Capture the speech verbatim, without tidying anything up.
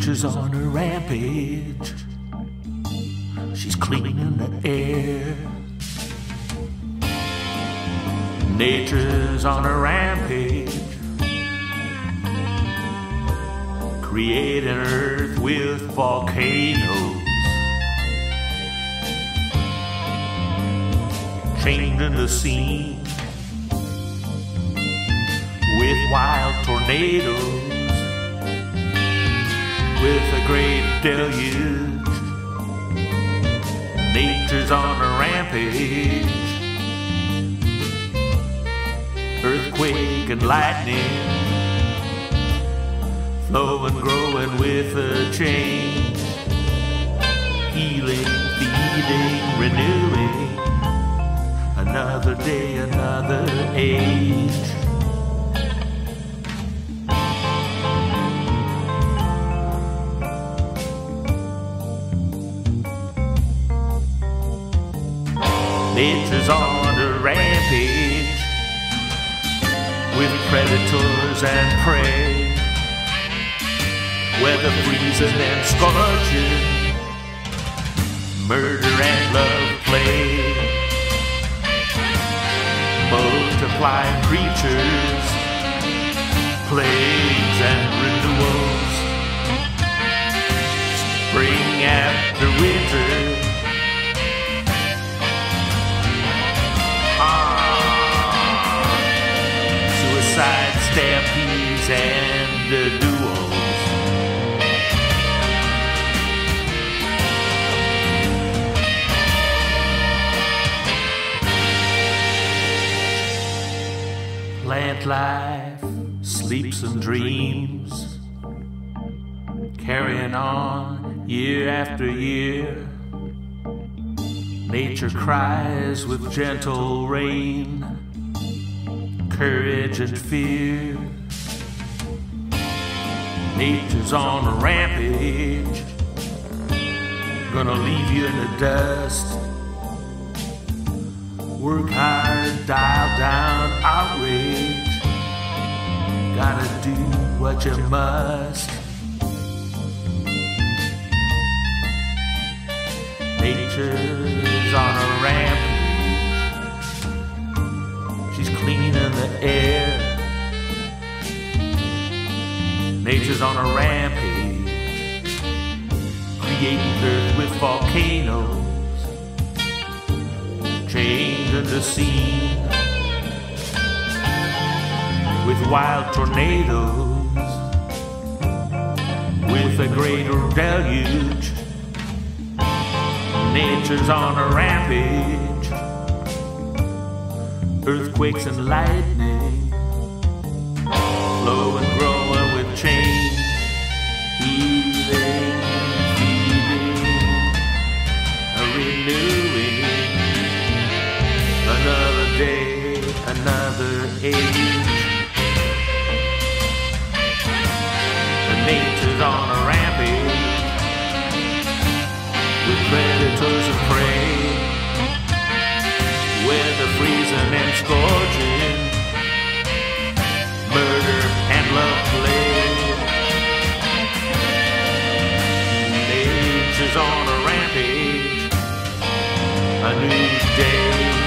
Nature's on a rampage. She's cleaning the air. Nature's on a rampage, creating Earth with volcanoes, changing the scene with wild tornadoes, with a great deluge. Nature's on a rampage, earthquake and lightning, flowing, growing with a change, healing, feeding, renewing, another day, another age. Nature's on a rampage, with predators and prey, weather freezing and scorching, murder and love play, multiplying creatures, plagues and renewals, spring after winter. Suicide, stampedes, and uh, duels. Plant life sleeps and dreams, carrying on year after year. Nature cries with gentle rain, courage and fear. Nature's on a rampage, gonna leave you in the dust. Work hard, dial down outrage, gotta do what you must. Nature's on a rampage, she's cleaning the air. Nature's on a rampage, creating Earth with volcanoes, changing the scene with wild tornadoes, with a greater deluge. Nature's on a rampage, earthquakes and lightning, flowing, growing with change, healing, feeding, renewing, another day, another age. Nature's on a rampage, with predators and prey, weather freezing and scorching, murder and love play. Nature's on a rampage, a new day.